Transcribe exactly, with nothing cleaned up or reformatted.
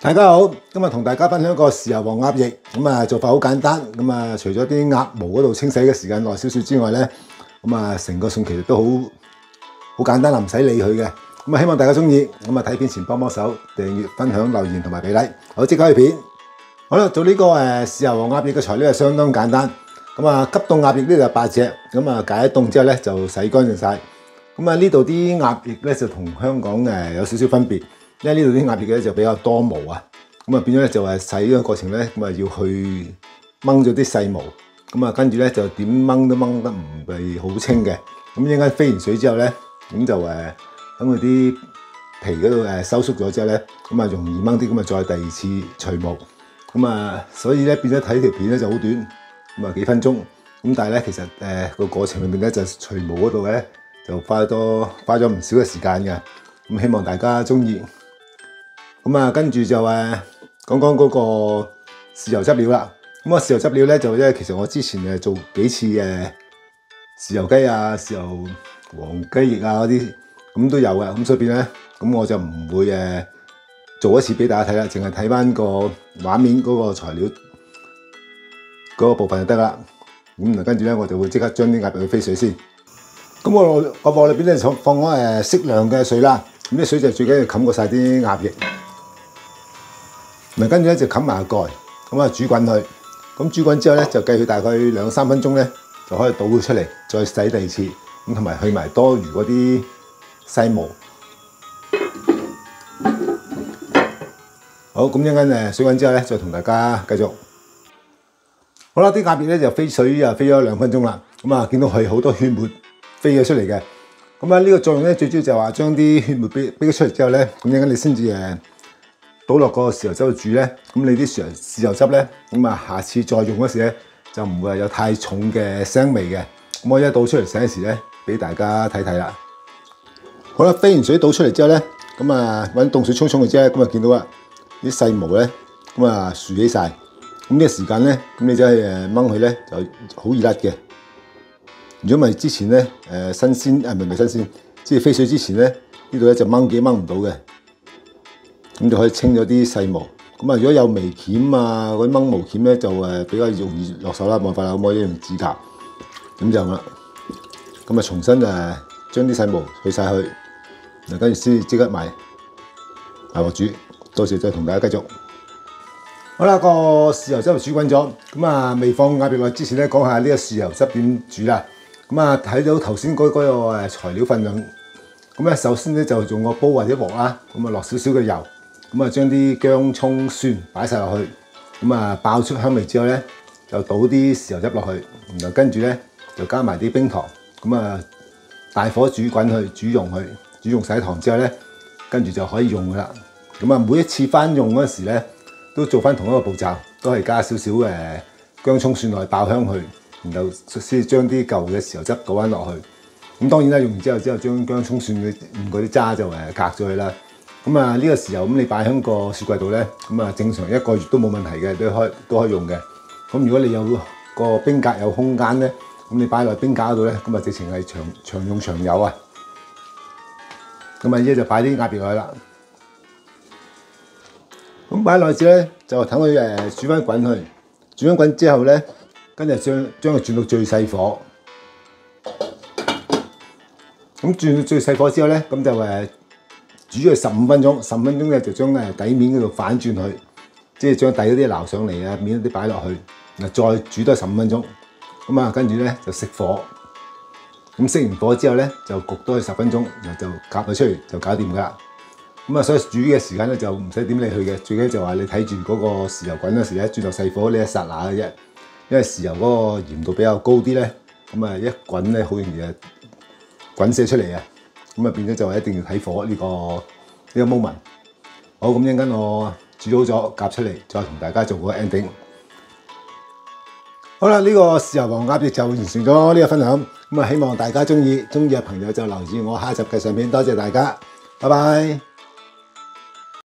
大家好，今日同大家分享一個豉油黃鴨翼，咁啊做法好簡單，咁啊除咗啲鴨毛嗰度清洗嘅時間耐少少之外咧，咁啊成個餸其實都好好簡單啦，唔使理佢嘅。咁啊希望大家中意，咁啊睇片前幫幫手訂閱、分享、留言同埋俾 like。好，即刻去片。好啦，做呢個誒豉油黃鴨翼嘅材料係相當簡單。咁啊急凍鴨翼呢度八隻，咁啊解一凍之後咧就洗乾淨晒。咁啊呢度啲鴨翼咧就同香港誒有少少分別。因為呢度啲鴨翼咧就比較多毛啊，咁啊變咗咧就係洗嘅過程咧，咁啊要去掹咗啲細毛，咁啊跟住咧就點掹都掹得唔係好清嘅，咁一陣間飛完水之後咧，咁就誒等佢啲皮嗰度誒收縮咗之後咧，咁啊容易掹啲，咁啊再第二次除毛，咁啊所以咧變咗睇條片咧就好短，咁啊幾分鐘，咁但係咧其實誒個過程裏面咧就除毛嗰度咧就花多花咗唔少嘅時間嘅，咁希望大家中意。咁啊，跟住就誒講講嗰個豉油汁料啦。咁啊，豉油汁料咧就因為其實我之前誒做幾次誒豉油雞啊、豉油黃雞翼啊嗰啲，咁都有嘅。咁所以變咧，咁我就唔會誒做一次俾大家睇啦，淨係睇翻個畫面嗰個材料嗰個部分就得啦。咁啊，跟住咧我就會即刻將啲鴨翼去飛水先。咁我個鑊裏邊咧就放咗誒適量嘅水啦。咁啲水就最緊要冚過晒啲鴨翼。嗱，跟住咧就冚埋個蓋，咁啊煮滾佢。咁煮滾之後咧，就計佢大概兩三分鐘咧，就可以倒佢出嚟，再洗第二次。咁同埋去埋多餘嗰啲細毛。好，咁一陣間誒水滾之後咧，再同大家繼續。好啦，啲鴨翼咧就飛水啊，飛咗兩分鐘啦。咁啊，見到佢好多血沫飛咗出嚟嘅。咁啊，呢個作用咧，最主要就係話將啲血沫飛飛咗出嚟之後咧，咁一陣間你先至誒。倒落個豉油汁去煮咧，咁你啲豉油豉油汁咧，咁啊下次再用嗰時咧，就唔會有太重嘅腥味嘅。咁我一倒出嚟洗嗰時咧，俾大家睇睇啦。好啦，飛完水倒出嚟之後咧，咁啊揾凍水沖沖佢啫，咁啊見到啊啲細毛咧，咁啊豎起晒。咁呢個時間咧，咁你真係誒掹佢咧就好易甩嘅。如果唔係之前咧誒新鮮啊唔係唔係新鮮，即係飛水之前咧，呢度咧就掹幾掹唔到嘅。咁就可以清咗啲細毛。咁啊，如果有微鉗啊，嗰啲掹毛鉗咧，就誒比較容易落手啦。冇辦法啦，可唔可以用指甲？咁就咁啦。咁啊，重新誒將啲細毛去晒去，嗱跟住先即刻埋埋鑊煮。到時再同大家繼續。好啦，個豉油汁就煮滾咗。咁啊，未放鴨翼落之前咧，講下呢個豉油汁點煮啦。咁啊，睇到頭先嗰嗰個誒材料分量。咁咧，首先咧就用個煲或者鑊啦，咁啊落少少嘅油。咁啊，將啲薑、葱、蒜擺晒落去，咁啊爆出香味之後咧，就倒啲豉油汁落去，然後跟住咧就加埋啲冰糖，咁啊大火煮滾佢，煮溶佢，煮溶晒糖之後咧，跟住就可以用噶啦。咁啊，每一次翻用嗰時咧，都做翻同一個步驟，都係加少少誒薑、葱、蒜落去爆香佢，然後先將啲舊嘅豉油汁倒翻落去。咁當然啦，用完之後之後將薑、葱、蒜嘅嗰啲渣就誒隔咗佢啦。咁啊呢個時候咁你擺喺個雪櫃度咧，咁啊正常一個月都冇問題嘅，都可以都可以用嘅。咁如果你有個冰格有空間咧，咁你擺落冰格嗰度咧，咁啊直情係長長用長有啊。咁啊依家就擺啲鴨翼落去啦。咁擺落去之後咧，就等佢誒煮翻滾去，煮翻滾之後咧，跟住將將佢轉到最細火。咁轉到最細火之後咧，咁就誒。煮咗十五分鐘，十五分鐘咧就將誒底面嗰度反轉佢，即係將底嗰啲撈上嚟啊，面嗰啲擺落去，嗱再煮多十五分鐘，咁啊跟住咧就熄火，咁熄完火之後咧就焗多佢十分鐘，然後就夾佢出嚟就搞掂噶啦。咁啊所以煮嘅時間咧就唔使點理佢嘅，最緊要就話你睇住嗰個豉油滾嗰時咧轉到細火呢一剎那嘅啫，因為豉油嗰個鹽度比較高啲咧，咁啊一滾咧好容易啊滾瀉出嚟啊。咁啊變咗就係一定要睇火呢個呢個 moment。好，咁一陣間我煮好咗夾出嚟，再同大家做個 ending。好啦，呢個豉油黃鴨翼就完成咗呢個分享。咁啊希望大家中意，中意嘅朋友就留意我下一集嘅相片。多謝大家，拜拜。